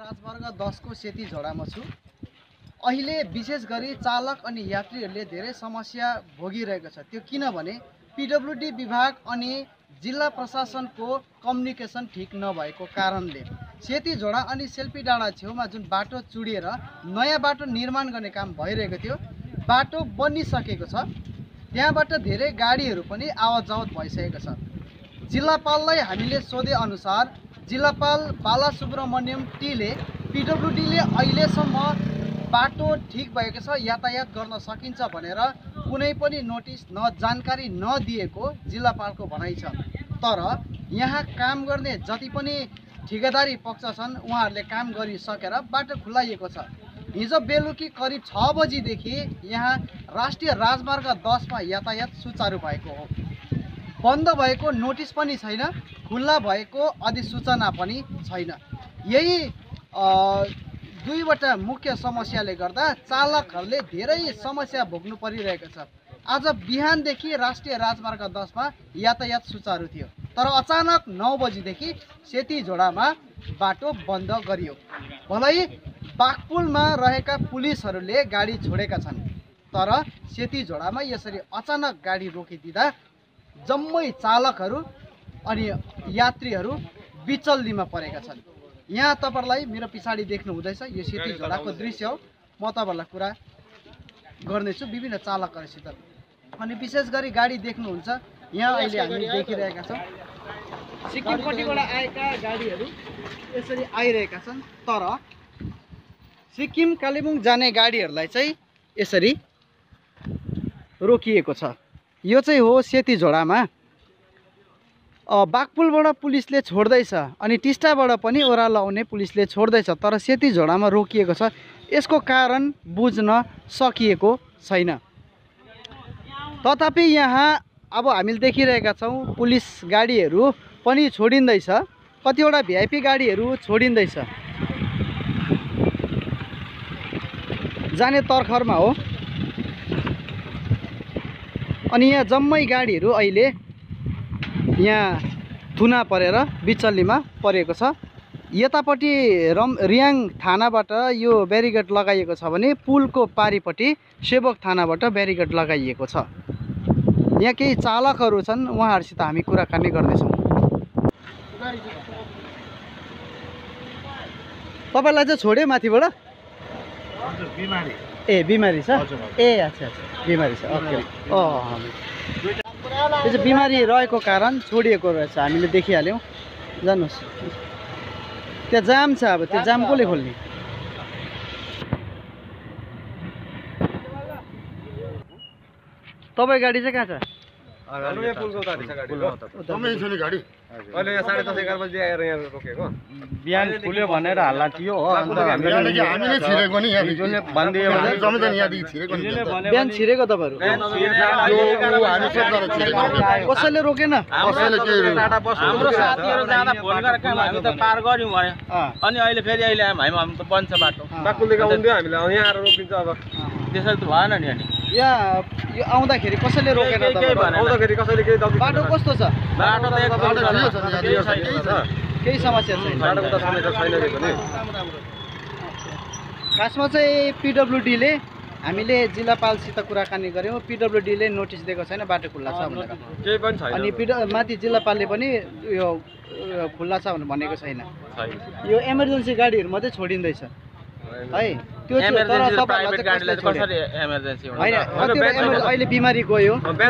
राजमार्ग 10 को सेती झोडामा छु। अहिले विशेष गरी चालक अनि यात्रीहरूले धेरै समस्या भोगिरहेको छ। त्यो किनभने पीडब्ल्यूडी विभाग अनि जिल्ला प्रशासनको कम्युनिकेसन ठीक नभएको कारणले सेती झोडा अनि सेल्फी डाँडा छेउमा जुन बाटो चुडिएर नयाँ बाटो निर्माण गर्ने काम भइरहेको थियो, बाटो बनिसकेको छ। त्यहाँबाट धेरै गाडीहरू पनि आवत जावत भइसकेको छ। जिल्लापाललाई हामीले सोधे अनुसार जिल्लापाल बालासुब्रमण्यम टीले पीडब्ल्यूडीले अहिलेसम्म बाटो ठीक भएको छ, यातायात गर्न सकिन्छ भनेर कुनै पनि नोटिस न जानकारी नदिएको जिल्लापालको भनाइ छ। तर यहाँ काम गर्ने जति पनि ठेकेदारी पक्ष छन् उहाँहरूले काम गरिसकेर बाटो खुलाइएको छ। हिजो बेलुकी करिब 6 बजीदेखि यहाँ राष्ट्रिय राजमार्ग 10 मा यातायात सुचारू भएको हो। बन्द भएको नोटिस पनि छैन, खुल्ला भएको अधिसूचना पनि छैन। यही दुईवटा मुख्य समस्याले गर्दा चालकहरूले धेरै समस्या भोग्नु परिरहेको छ। आज बिहानदेखि राष्ट्रिय राजमार्ग 10 मा यातायात सुचारू थियो, तर अचानक 9 बजीदेखि सेती झोडामा बाटो बन्द गरियो। भलै बाघपुलमा रहेका पुलिसहरूले गाडी छोडेका छन्, तर सेती झोडामा यसरी अचानक गाडी रोकिदिँदा जम्मै चालकहरू अनि यात्रीहरू बिचल्लीमा परेका छन्। यहाँ तपाईहरुलाई मेरो पछाडि देख्नु हुँदैछ, यो सेती झोडाको दृश्य हो। म तपाईहरुलाई कुरा गर्नेछु विभिन्न चालकहरूसित। अनि विशेष गरी गाडी देख्नुहुन्छ यहाँ अहिले हामी देखिरहेका छौं, सिक्किमपट्टिबाट आएका गाडीहरू यसरी आइरहेका छन्, तर सिक्किम कालिम्पोङ जाने गाडीहरूलाई चाहिँ यसरी रोकिएको छ। यो चाहिँ हो सेती झोडामा। बाघपुलबाट पुलिसले छोड्दैछ अनि टिस्टाबाट पनि ओह्रालो आउने पुलिसले छोड्दैछ, तर सेती झोडामा रोकिएको छ। यसको कारण बुझ्न सकिएको छैन। तथापि यहाँ अब हामीले देखिरहेका छौं पुलिस गाडीहरू पनि छोडिँदैछ, कतिवटा भिआइपी गाडीहरू छोडिँदैछ। जाने तर्खरमा हो। अनि यहाँ जम्मै गाडीहरू अहिले यहाँ थुना परेर बिचल्लीमा परेको छ। यतापट्टि रियाङ थानाबाट यो ब्यारिकेड लगाइएको छ भने पुलको पारिपट्टि सेवक थानाबाट ब्यारिकेड लगाइएको छ। यहाँ केही चालकहरू छन्, उहाँहरूसित हामी कुराकानी गर्दैछौँ। तपाईलाई चाहिँ छोड्यो माथिबाट? बिमारी। ए बिमारी छ? ए अच्छा अच्छा बिमारी छ। ओके। यो चाहिँ बिमारी रहेको कारण छोडिएको रहेछ, हामीले देखिहाल्यौँ। जानुहोस्, त्यहाँ जाम छ। अब त्यो जाम कसले खोल्ने? तपाईँ गाडी चाहिँ कहाँ छ? बिहान खुल्यो भनेर हल्ला थियो हो। बिहान छिरेको तपाईँहरू? कसैले रोकेन? हाम्रो साथीहरू जाँदा फोन गरेर हामी त पार गर्यौँ भने अनि अहिले फेरि अहिले हामी त बन्छ बाटो। बाकुलदेखि आउँदै हामीले यहाँ आएर रोकिन्छ। अब त्यसरी त भएन नि। अनि यहाँ यो आउँदाखेरि कसैले रोकेन? आउँदाखेरि कसैले केही बाटो कस्तो छ? बाटो त केही समस्या छैन। खासमा चाहिँ पीडब्ल्यूडीले हामीले जिल्लापालसित कुराकानी गऱ्यौँ। पीडब्ल्यूडीले नोटिस दिएको छैन बाटो खुल्ला छ भनेर। केही पनि छैन। अनि माथि जिल्लापालले पनि यो खुल्ला छ भनेर भनेको छैन। यो इमर्जेन्सी गाडीहरू मात्रै छोडिँदैछ है। त्यो अहिले बिमारी गयो,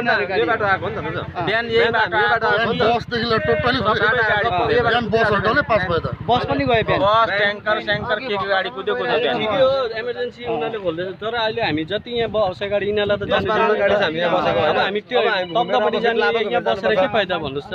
बस पनि गयो, इमर्जेन्सी उनीहरूले खोल्दैछ। तर अहिले हामी जति यहाँ बसेको गाडी यिनीहरूलाई त जाने गाडी छ, हामी यहाँ बसेको होइन। हामी त्यो तप्दापट्टि जाने यहाँ बसेर के फाइदा भन्नुहोस् त?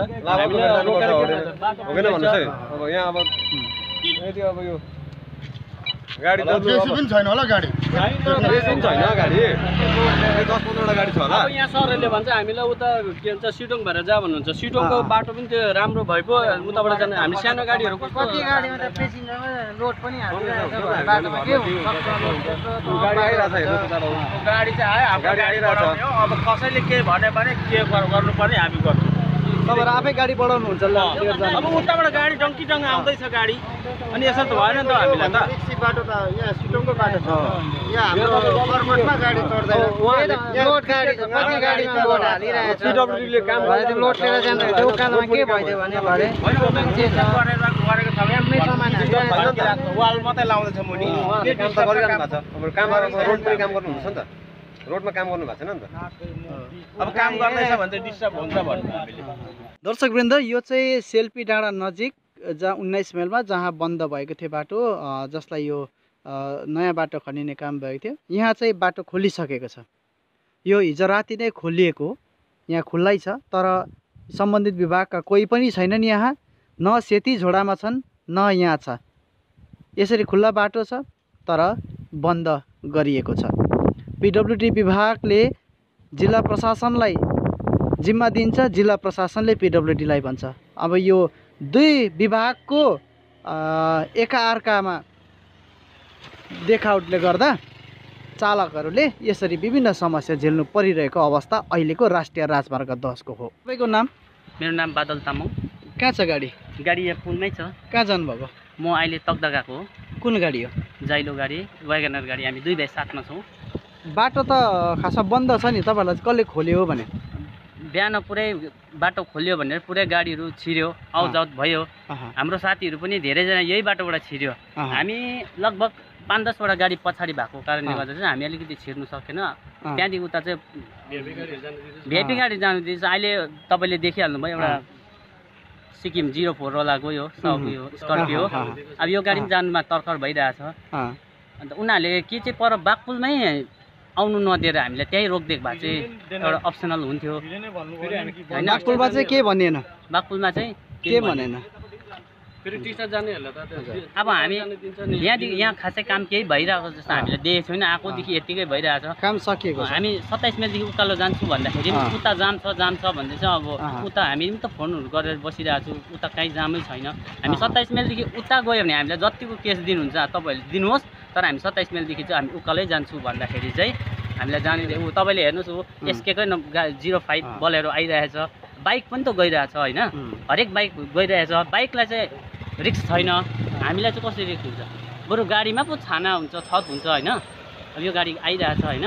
अब यहाँ अब अब यो गाडी त पनि छैन होला। गाडी छैन, गाडी 10-15वटा गाडी छ होला। अब यहाँ सरहरूले भन्छ हामीलाई उता के भन्छ सिटोङ भएर जा भन्नुहुन्छ। सिटोङको बाटो पनि त्यो राम्रो भयो पो उताबाट जाने। हामी सानो गाडीहरू कति गाडीमा त पेसेन्जरमा लोड पनि हालिरहेको छ। बाटोमा के हुन्छ? गाडी आइरहेछ, हेर्नु गाडी चाहिँ आयो, अब गाडी आइरहेछ। अब कसैले के भन्यो भने के गर्नुपर्ने हामी गर्छौँ। तपाईँहरू आफै गाडी बढाउनुहुन्छ ल अब उताबाट गाडी डङ्की आउँदैछ गाडी अनि यसो त भएन नि त हामीलाई त बाटो त यहाँ सिटोङको बाटो छ यहाँ हाम्रो कर्मठमा गाडी चढ्दैन लोड गाडी छ कति गाडीमा लोड हालिरहेको छ पिडब्ल्युडीले काम त्यो लोड लिएर जाँदाखेरि त्यो उकालोमा के भइदियो भने भरे गरेको छ राम्रै सामान हालिरहेको छ वाल मात्रै लाउँदैछ मुनि काम त गरिरहनु भएको छ अब काम रोडमै काम गर्नुहुन्छ नि त रोडमा काम गर्नु भएको छैन नि त अब काम गर्दैछ भने चाहिँ डिस्टर्ब हुन्छ भन्नु हामीले दर्शकवृन्द यो चाहिँ सेल्फी डाँडा नजिक जहाँ 19 माइलमा जहाँ बन्द भएको थियो बाटो जसलाई यो नयाँ बाटो खनिने काम भएको थियो यहाँ चाहिँ बाटो खोलिसकेको छ यो हिजो राति नै खोलिएको यहाँ खुल्लै छ तर सम्बन्धित विभागका कोही पनि छैनन् यहाँ न सेती झोडामा छन् न यहाँ छ यसरी खुल्ला बाटो छ तर बन्द गरिएको छ पिडब्ल्युडी विभागले जिल्ला प्रशासनलाई जिम्मा दिन्छ जिल्ला प्रशासनले पिडब्ल्युडीलाई भन्छ अब यो दुई विभागको एकाअर्कामा देखावटले गर्दा चालकहरूले यसरी विभिन्न समस्या झेल्नु परिरहेको अवस्था अहिलेको राष्ट्रिय राजमार्ग 10 को हो। तपाईँको नाम? मेरो नाम बादल तामाङ। कहाँ छ गाडी? गाडी यहाँ पुलमै छ। कहाँ जानुभएको? म अहिले तकदा गएको हो। कुन गाडी हो? जाइलो गाडी, वैगनर गाडी। हामी दुई भाइ साथमा छौँ। बाटो त खासमा बन्द छ नि, तपाईँहरूलाई कसले खोल्यो भने? बिहान पुरै बाटो खोल्यो भनेर पुरै गाडीहरू छिर्यो, आउजाउट भयो। हाम्रो साथीहरू पनि धेरैजना यही बाटोबाट छिर्यो। हामी लगभग 5-10 वटा गाडी पछाडि भएको कारणले गर्दा चाहिँ हामी अलिकति छिर्नु सकेन। त्यहाँदेखि उता चाहिँ भिआइपी गाडी जानु दिन्छ। अहिले तपाईँले देखिहाल्नुभयो एउटा सिक्किम 04 वाला गयो, स्कर्पियो। अब यो गाडी पनि जानुमा तर्खर भइरहेछ। अन्त उनीहरूले के चाहिँ पर बागपुलमै आउनु नदिएर हामीलाई त्यहीँ रोकिदिएको भए चाहिँ एउटा अप्सनल हुन्थ्यो। बागपुलमा चाहिँ के भनिएन? बागपुलमा चाहिँ के भनेन? अब हामी यहाँ खासै काम केही भइरहेको जस्तो हामीले देखेको छैन। आएकोदेखि यतिकै भइरहेछ। काम सकिएको छ। हामी 27 माइलदेखि उकालो जान्छु भन्दाखेरि उता जाम छ भन्दै चाहिँ अब उता हामी पनि त फोनहरू गरेर बसिरहेको छु। उता कहीँ जामै छैन। हामी 27 माइलदेखि उता गयो भने हामीलाई जतिको केस दिनुहुन्छ तपाईँहरूले दिनुहोस्, तर हामी 27 माइलदेखि चाहिँ हामी उकालै जान्छु भन्दाखेरि चाहिँ हामीलाई जाने तपाईँले हेर्नुहोस् एसकेकै 05 बोलेरो आइरहेछ। बाइक पनि त गइरहेछ होइन, हरेक बाइक गइरहेछ। बाइकलाई चाहिँ रिस्क छैन, हामीलाई चाहिँ कसरी रिस्क हुन्छ? बरु गाडीमा पो छाना हुन्छ, छत हुन्छ होइन। अब यो गाडी आइरहेछ होइन।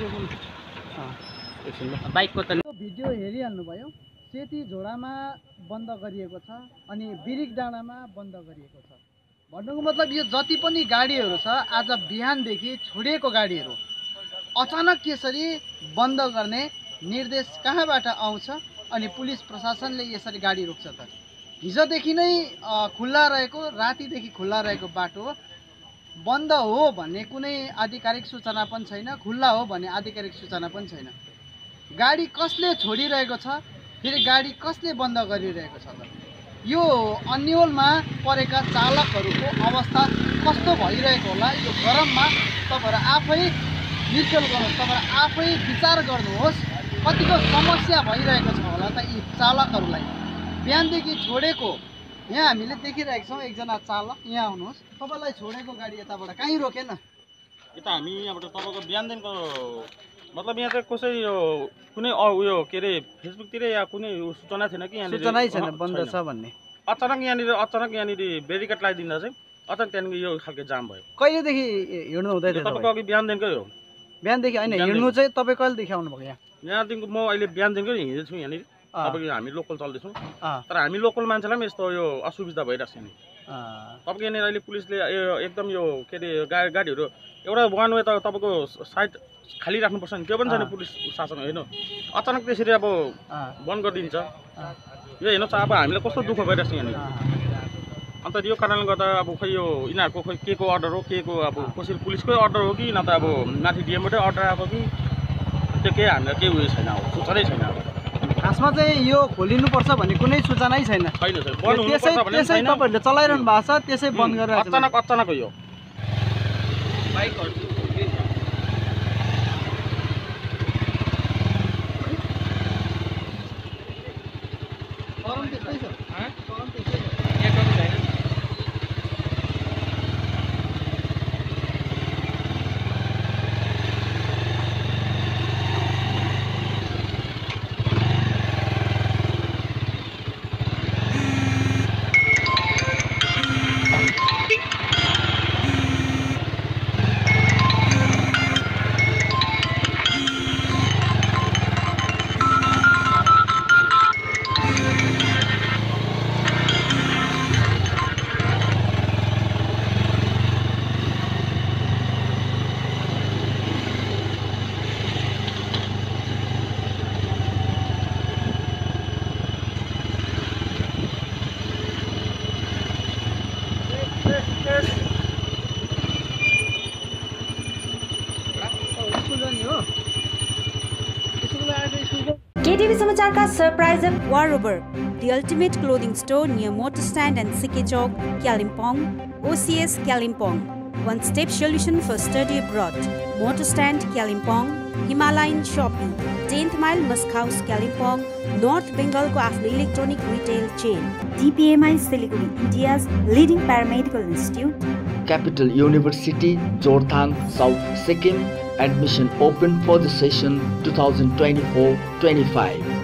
बाइकको त भिडियो हेरिहाल्नु भयो। सेती झोडामा बन्द गरिएको छ अनि बिरिक डाँडामा बन्द गरिएको छ। भन्नुको मतलब यो जति पनि गाडीहरू छ आज बिहानदेखि छोडिएको गाडीहरू अचानक यसरी बन्द गर्ने निर्देश कहाँबाट आउँछ अनि पुलिस प्रशासनले यसरी गाडी रोक्छ त? हिजोदेखि नै खुल्ला रहेको, रातिदेखि खुल्ला रहेको बाटो बन्द हो भन्ने कुनै आधिकारिक सूचना पनि छैन, खुल्ला हो भन्ने आधिकारिक सूचना पनि छैन। गाडी कसले छोडिरहेको छ, फेरि गाडी कसले बन्द गरिरहेको छ त? यो अन्यलमा परेका चालकहरूको अवस्था कस्तो भइरहेको होला यो गरममा? तपाईँहरू आफै निर्चल गर्नुहोस्, तपाईँहरू आफै विचार गर्नुहोस् कतिको समस्या भइरहेको छ होला त यी चालकहरूलाई। बिहानदेखि छोडेको यहाँ हामीले देखिरहेको छौँ। एकजना चालक यहाँ आउनुहोस्। तपाईँलाई छोडेको गाडी यताबाट कहीँ रोकेन? यता हामी यहाँबाट तपाईँको बिहानदेखिको मतलब यहाँ चाहिँ कसै यो कुनै उयो के अरे फेसबुकतिर या कुनै सूचना थिएन कि यहाँ सूचनै छैन बन्द छ भन्ने। अचानक यहाँनिर बेरिकेड लगाइदिँदा चाहिँ अचानक त्यहाँनिर यो खालको जाम भयो। कहिलेदेखि हिँड्नु हुँदै थियो? तपाईँको अघि बिहानदेखिकै हो। बिहानदेखि होइन, हिँड्नु चाहिँ तपाईँ कहिलेदेखि आउनुभयो यहाँ? यहाँदेखिको म अहिले बिहानदेखिकै हिँड्दैछु यहाँनिर। तपाईँको हामी लोकल चल्दैछौँ, तर हामी लोकल मान्छेलाई पनि यस्तो यो असुविधा भइरहेको छ नि। तपाईँको यहाँनिर अहिले पुलिसले एकदम यो के अरे गाडीहरू एउटा वान वे त तपाईँको साइड खाली राख्नुपर्छ नि, त्यो पनि छैन पुलिस शासन हेर्नु। अचानक त्यसरी अब बन्द गरिदिन्छ यो हेर्नुहोस्। अब हामीलाई कस्तो दुःख भइरहेको छ यहाँनिर। अन्त यो कारणले गर्दा अब खोइ यो यिनीहरूको खोइ के को अर्डर हो, के को अब कसरी पुलिसकै अर्डर हो कि न त अब माथि डिएमबाटै अर्डर आएको कि त्यो केही हामीलाई केही उयो छैन, अब सूचनै छैन। खासमा चाहिँ यो खोलिनुपर्छ भन्ने कुनै सूचनै छैन। त्यसै तपाईँहरूले चलाइरहनु भएको छ, त्यसै बन्द गरेर अचानक हो यो। टिभी समाचारका सरप्राइजर वारोबर The ultimate clothing store near Motor Stand and Sike Chowk, Kalimpong. OCS Kalimpong, one-step solution for study abroad. Motor Stand Kalimpong, Himalayan Shopping, 10th Mile Musk House Kalimpong, North Bengal को आफ्नो electronic retail chain. DPMI Siliguri, India's leading paramedical institute. Capital University, Jorthang, South Sikkim. Admission open for the session 2024-25.